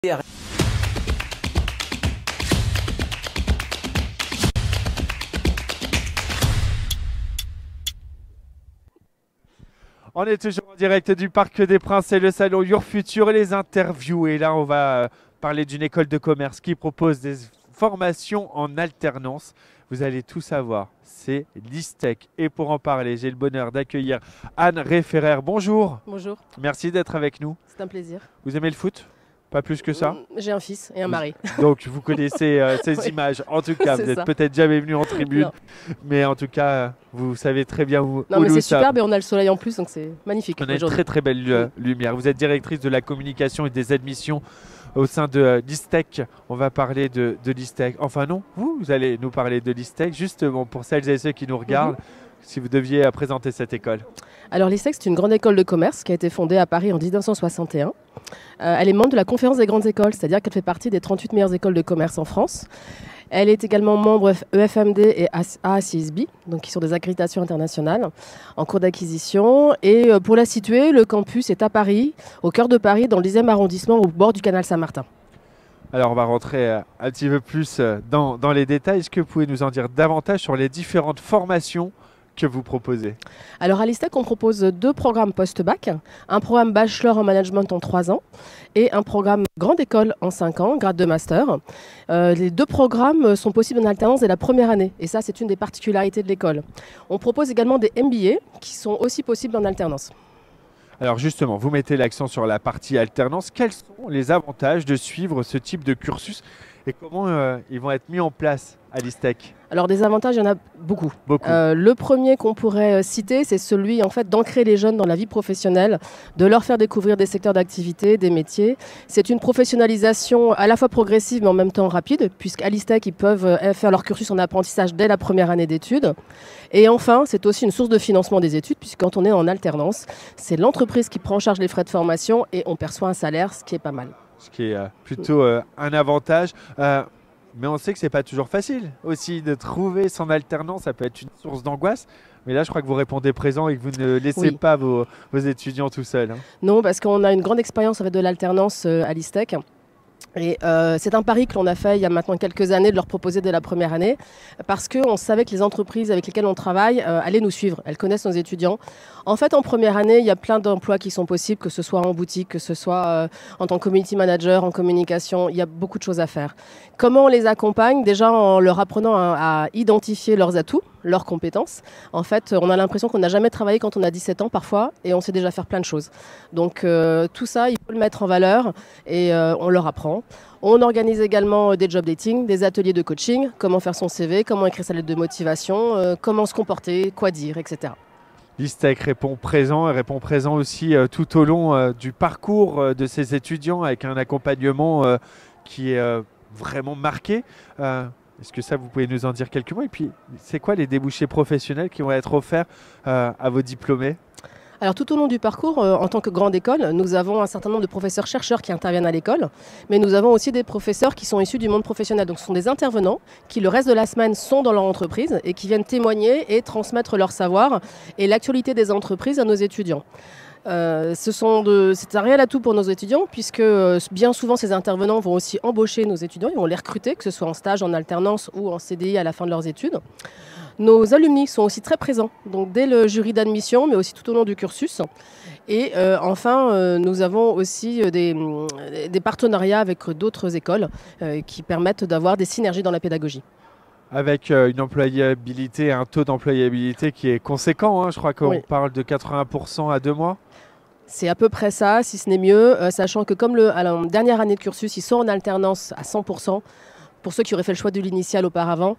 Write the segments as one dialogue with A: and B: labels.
A: On est toujours en direct du Parc des Princes, c'est le salon Your Future et les interviews. Et là, on va parler d'une école de commerce qui propose des formations en alternance. Vous allez tout savoir, c'est l'ISTEC. Et pour en parler, j'ai le bonheur d'accueillir Anne Référer. Bonjour.
B: Bonjour.
A: Merci d'être avec nous.
B: C'est un plaisir.
A: Vous aimez le foot ? Pas plus que ça ?
B: J'ai un fils et un mari.
A: Donc vous connaissez ces
B: Oui.
A: images. En tout cas, vous
B: C'est
A: n'êtes
B: ça.
A: peut-être jamais venu en tribune,
B: Non.
A: mais en tout cas, vous savez très bien où
B: Non mais
A: nous
B: c'est
A: sommes.
B: superbe et on a le soleil en plus donc c'est magnifique
A: On a une
B: aujourd'hui.
A: très très belle lumière. Vous êtes directrice de la communication et des admissions au sein de l'ISTEC. On va parler de l'ISTEC. Enfin non, vous allez nous parler de l'ISTEC. Justement, pour celles et ceux qui nous regardent, si vous deviez présenter cette école.
B: Alors l'ISTEC c'est une grande école de commerce qui a été fondée à Paris en 1961. Elle est membre de la conférence des grandes écoles, c'est-à-dire qu'elle fait partie des 38 meilleures écoles de commerce en France. Elle est également membre EFMD et AACSB, donc qui sont des accréditations internationales en cours d'acquisition. Et pour la situer, le campus est à Paris, au cœur de Paris, dans le 10e arrondissement, au bord du canal Saint-Martin.
A: Alors on va rentrer un petit peu plus dans les détails. Est-ce que vous pouvez nous en dire davantage sur les différentes formations que vous proposez?
B: Alors à l'ISTEC, on propose 2 programmes post-bac, un programme bachelor en management en 3 ans et un programme grande école en 5 ans, grade de master. Les 2 programmes sont possibles en alternance dès la première année et ça c'est une des particularités de l'école. On propose également des MBA qui sont aussi possibles en alternance.
A: Alors justement, vous mettez l'accent sur la partie alternance. Quels sont les avantages de suivre ce type de cursus et comment ils vont être mis en place à l'ISTEC?
B: Alors des avantages, il y en a beaucoup.
A: Beaucoup.
B: Le premier qu'on pourrait citer, c'est celui en fait d'ancrer les jeunes dans la vie professionnelle, de leur faire découvrir des secteurs d'activité, des métiers. C'est une professionnalisation à la fois progressive mais en même temps rapide, puisqu'à l'ISTEC, ils peuvent faire leur cursus en apprentissage dès la première année d'études. Et enfin, c'est aussi une source de financement des études, puisque quand on est en alternance, c'est l'entreprise qui prend en charge les frais de formation et on perçoit un salaire, ce qui est pas mal.
A: Ce qui est plutôt un avantage. Mais on sait que c'est pas toujours facile aussi de trouver son alternance. Ça peut être une source d'angoisse. Mais là, je crois que vous répondez présent et que vous ne laissez pas vos étudiants tout seuls. Hein.
B: Non, parce qu'on a une grande expérience avec de l'alternance à l'ISTEC. Et c'est un pari que l'on a fait il y a maintenant quelques années de leur proposer dès la première année parce qu'on savait que les entreprises avec lesquelles on travaille allaient nous suivre, elles connaissent nos étudiants. En fait, en première année, il y a plein d'emplois qui sont possibles, que ce soit en boutique, que ce soit en tant que community manager, en communication, il y a beaucoup de choses à faire. Comment on les accompagne? Déjà en leur apprenant à identifier leurs atouts, leurs compétences. En fait, on a l'impression qu'on n'a jamais travaillé quand on a 17 ans parfois et on sait déjà faire plein de choses. Donc tout ça, il faut le mettre en valeur et on leur apprend. On organise également des job dating, des ateliers de coaching, comment faire son CV, comment écrire sa lettre de motivation, comment se comporter, quoi dire, etc.
A: L'ISTEC répond présent et répond présent aussi tout au long du parcours de ses étudiants avec un accompagnement qui est vraiment marqué. Est-ce que ça, vous pouvez nous en dire quelques mots? Et puis, c'est quoi les débouchés professionnels qui vont être offerts à vos diplômés?
B: Alors tout au long du parcours, en tant que grande école, nous avons un certain nombre de professeurs-chercheurs qui interviennent à l'école, mais nous avons aussi des professeurs qui sont issus du monde professionnel. Donc ce sont des intervenants qui le reste de la semaine sont dans leur entreprise et qui viennent témoigner et transmettre leur savoir et l'actualité des entreprises à nos étudiants. C'est un réel atout pour nos étudiants puisque bien souvent ces intervenants vont aussi embaucher nos étudiants, ils vont les recruter, que ce soit en stage, en alternance ou en CDI à la fin de leurs études. Nos alumni sont aussi très présents, donc dès le jury d'admission, mais aussi tout au long du cursus. Et enfin, nous avons aussi des partenariats avec d'autres écoles qui permettent d'avoir des synergies dans la pédagogie.
A: Avec une employabilité, un taux d'employabilité qui est conséquent, hein. Je crois qu'on parle de 80% à 2 mois. C'est
B: à peu près ça, si ce n'est mieux, sachant que comme à la dernière année de cursus, ils sont en alternance à 100%. Pour ceux qui auraient fait le choix de l'initial auparavant,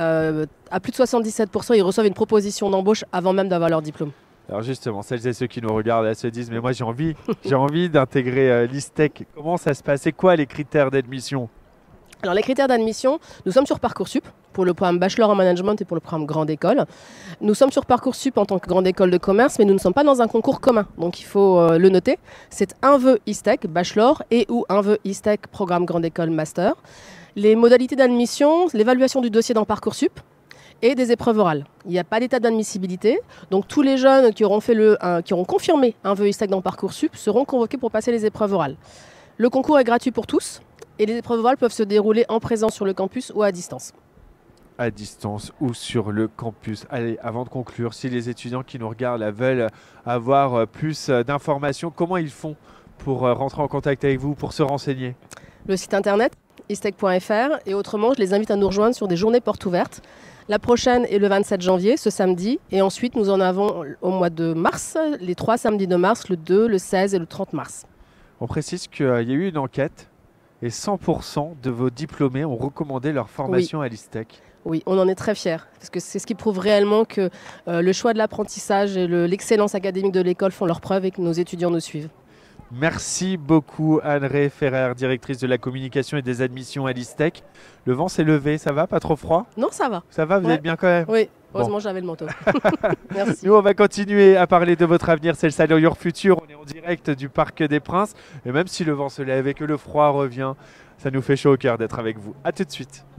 B: à plus de 77%, ils reçoivent une proposition d'embauche avant même d'avoir leur diplôme.
A: Alors justement, celles et ceux qui nous regardent, elles se disent « mais moi j'ai envie d'intégrer l'ISTEC ». Comment ça se passe? C'est quoi les critères d'admission?
B: Alors les critères d'admission, nous sommes sur Parcoursup pour le programme Bachelor en Management et pour le programme Grande École. Nous sommes sur Parcoursup en tant que Grande École de Commerce, mais nous ne sommes pas dans un concours commun, donc il faut le noter. C'est un vœu ISTEC Bachelor et ou un vœu ISTEC Programme Grande École Master. Les modalités d'admission, l'évaluation du dossier dans Parcoursup et des épreuves orales. Il n'y a pas d'état d'admissibilité, donc tous les jeunes qui auront confirmé un vœu ISTEC dans Parcoursup seront convoqués pour passer les épreuves orales. Le concours est gratuit pour tous et les épreuves orales peuvent se dérouler en présence sur le campus ou à distance.
A: À distance ou sur le campus. Allez, avant de conclure, si les étudiants qui nous regardent là, veulent avoir plus d'informations, comment ils font pour rentrer en contact avec vous, pour se renseigner?
B: Le site internet istech.fr et autrement, je les invite à nous rejoindre sur des journées portes ouvertes. La prochaine est le 27 janvier, ce samedi, et ensuite nous en avons au mois de mars, les 3 samedis de mars, le 2, le 16 et le 30 mars.
A: On précise qu'il y a eu une enquête et 100% de vos diplômés ont recommandé leur formation à l'ISTEC.
B: Oui, on en est très fiers, parce que c'est ce qui prouve réellement que le choix de l'apprentissage et l'excellence académique de l'école font leur preuve et que nos étudiants nous suivent.
A: Merci beaucoup Anne-Rae Ferrer, directrice de la communication et des admissions à l'ISTEC. Le vent s'est levé, ça va? Pas trop froid?
B: Non, ça va.
A: Ça va, vous êtes bien quand même?
B: Oui, heureusement j'avais le manteau. Merci.
A: Nous, on va continuer à parler de votre avenir. C'est le Salon Your Future. On est en direct du Parc des Princes. Et même si le vent se lève et que le froid revient, ça nous fait chaud au cœur d'être avec vous. À tout de suite.